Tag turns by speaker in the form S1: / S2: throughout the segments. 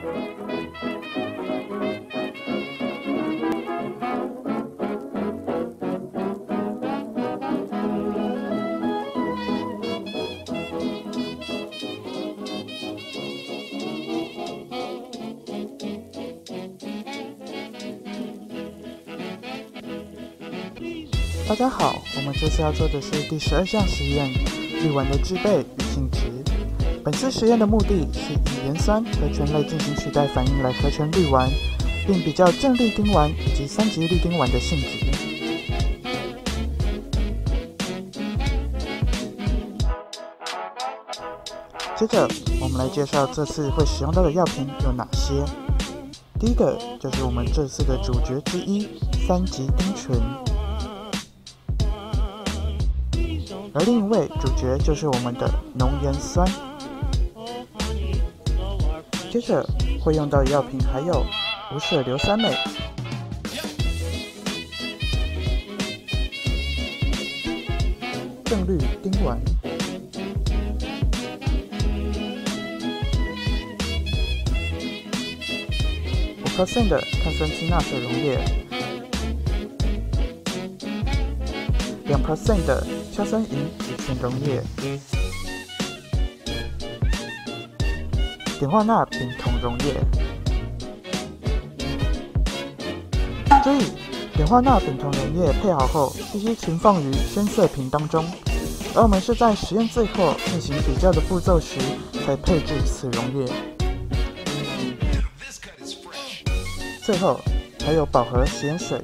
S1: 大家好，我们这次要做的是第12项实验，氯烷的制备与性质。本次实验的目的是以盐酸和醛类进行取代反应来合成氯烷，并比较正氯丁烷以及三级氯丁烷的性质。接着，我们来介绍这次会使用到的药品有哪些。第一个就是我们这次的主角之一——三级丁醇。而另一位主角就是我们的浓盐酸。接着会用到的药品还有无色硫酸镁、正氯丁烷、5% 的碳酸氢钠水溶液、2% 的硝酸银乙醛溶液、碘化钠丙酮溶液。注意，碘化钠丙酮溶液配好后，必须存放于深色瓶当中，而我们是在实验最后进行比较的步骤时才配置此溶液。最后还有饱和食盐水。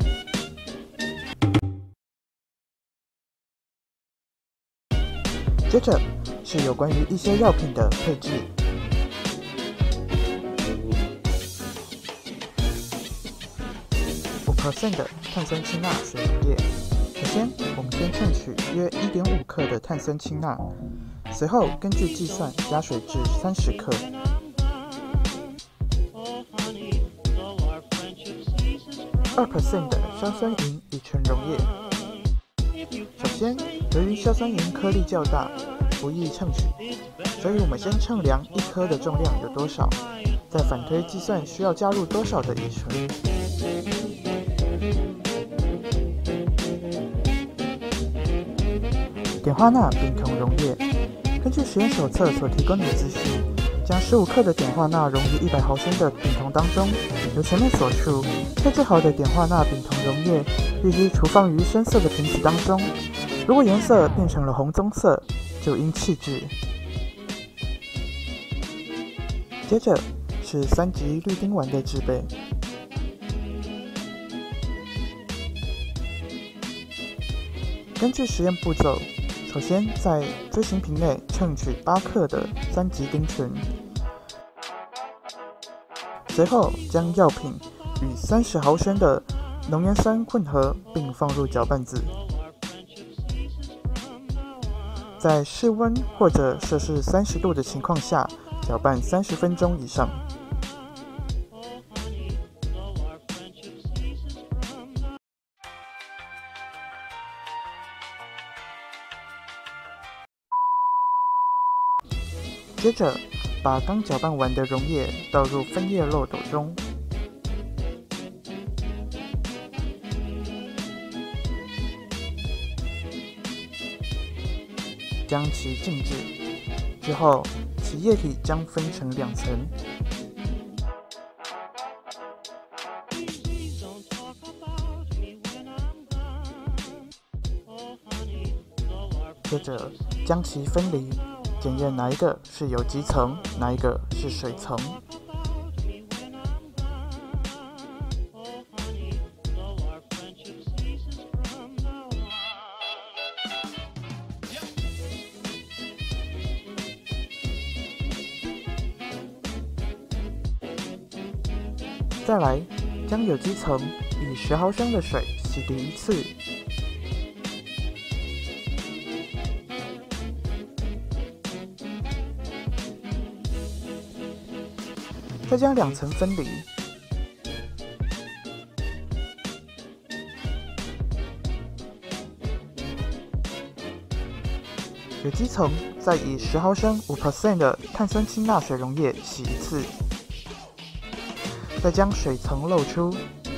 S1: 接着是有关于一些药品的配置。5% 的碳酸氢钠水溶液。首先，我们先称取约 1.5 克的碳酸氢钠，随后根据计算加水至30克。2% 的硝酸银乙醛溶液。首先，由于硝酸银颗粒较大，不易称取，所以我们先称量1颗的重量有多少，再反推计算需要加入多少的乙醇。碘化钠丙酮溶液。根据实验手册所提供的资讯，将15克的碘化钠溶于100毫升的丙酮当中。如前面所述，配置好的碘化钠丙酮溶液必须储放于深色的瓶子当中。如果颜色变成了红棕色，就应弃置。接着是三级氯丁烷的制备。根据实验步骤，首先在锥形瓶内称取8克的三级丁醇，随后将药品与30毫升的浓盐酸混合，并放入搅拌子，在室温或者摄氏30度的情况下搅拌30分钟以上。接着，把刚搅拌完的溶液倒入分液漏斗中，将其静置。之后，其液体将分成2层。接着，将其分离。检验哪一个是有机层，哪一个是水层。再来，将有机层以10毫升的水洗涤1次。再将2层分离。有机层再以10毫升5% 的碳酸氢钠水溶液洗1次。 再将水层漏出。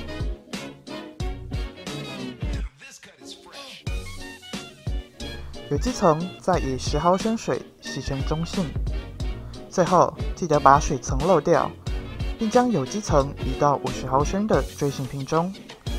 S1: 有机层再以10毫升水洗成中性。最后记得把水层漏掉，并将有机层移到50毫升的锥形瓶中。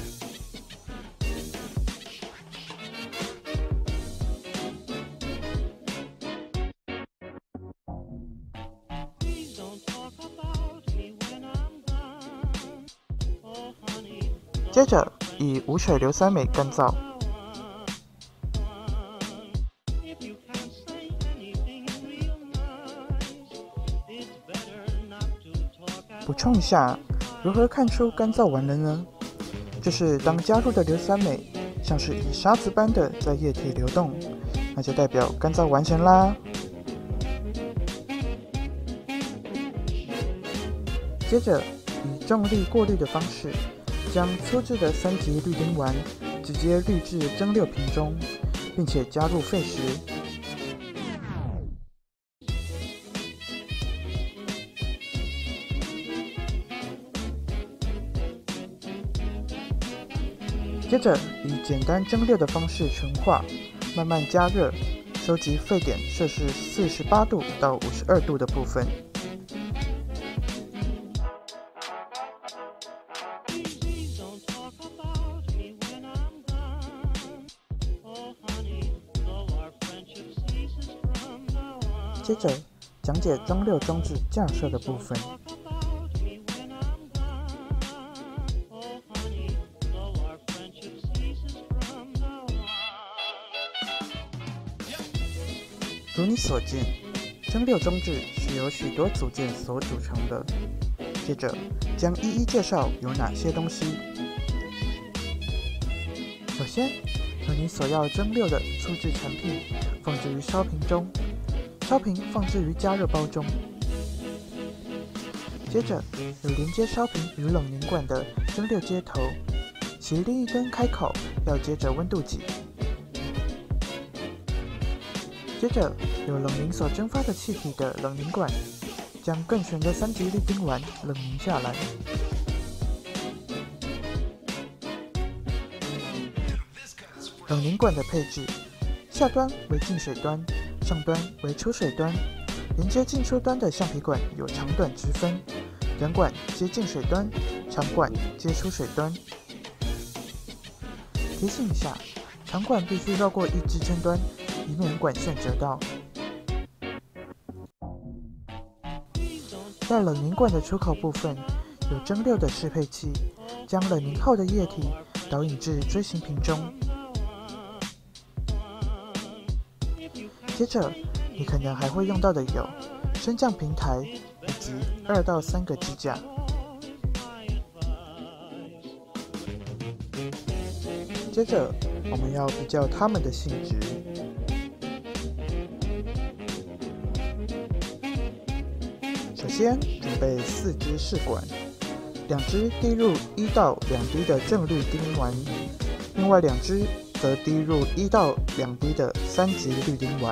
S1: 接着以无水硫酸镁干燥。补充一下，如何看出干燥完了呢？就是当加入的硫酸镁像是以沙子般的在液体流动，那就代表干燥完成啦。接着以重力过滤的方式，将粗制的3级氯丁烷直接滤至蒸馏瓶中，并且加入沸时。接着以简单蒸馏的方式纯化，慢慢加热，收集沸点摄氏48度到52度的部分。接着讲解蒸馏装置架设的部分。如你所见，蒸馏装置是由许多组件所组成的。接着将一一介绍有哪些东西。首先，有你所要蒸馏的粗制产品放置于烧瓶中，烧瓶放置于加热包中。接着有连接烧瓶与冷凝管的蒸馏接头，其另一端开口要接着温度计。接着有冷凝所蒸发的气体的冷凝管，将更纯的3级氯丁烷冷凝下来。冷凝管的配置，下端为进水端，上端为出水端。连接进出端的橡皮管有长短之分，短管接进水端，长管接出水端。提醒一下，长管必须绕过一支撑端，以免管线折到。在冷凝管的出口部分，有蒸馏的适配器，将冷凝后的液体导引至锥形瓶中。接着，你可能还会用到的有升降平台以及2到3个支架。接着，我们要比较它们的性质。首先，准备4支试管，2支滴入1到2滴的正氯丁烷，另外2支则滴入1到2滴的3级氯丁烷。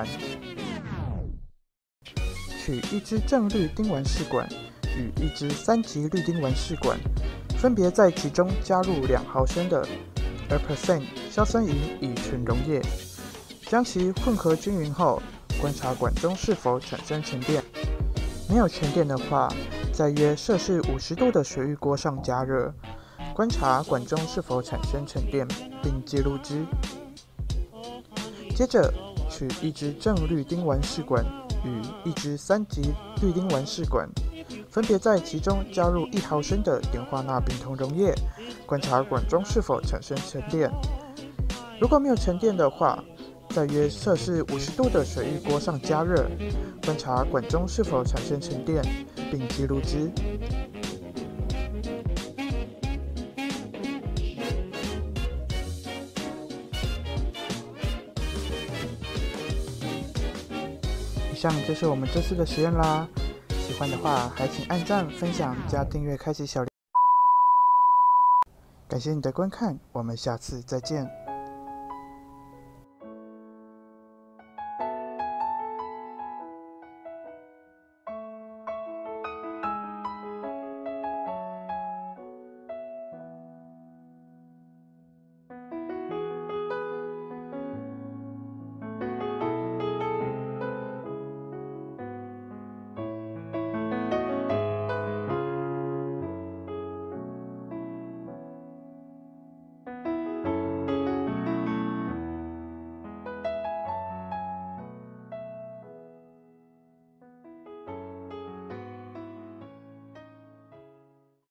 S1: 取1支正氯丁烷试管与1支3级氯丁烷试管，分别在其中加入2毫升的 2% 硝酸银乙醇溶液，将其混合均匀后，观察管中是否产生沉淀。没有沉淀的话，在约摄氏50度的水浴锅上加热，观察管中是否产生沉淀，并记录之。接着，取1支正氯丁烷试管与1支3级氯丁烷试管，分别在其中加入1毫升的碘化钠丙酮溶液，观察管中是否产生沉淀。如果没有沉淀的话，在约摄氏50度的水浴锅上加热，观察管中是否产生沉淀，并记录之。以上就是我们这次的实验啦，喜欢的话还请按赞、分享、加订阅、开启小铃。感谢你的观看，我们下次再见。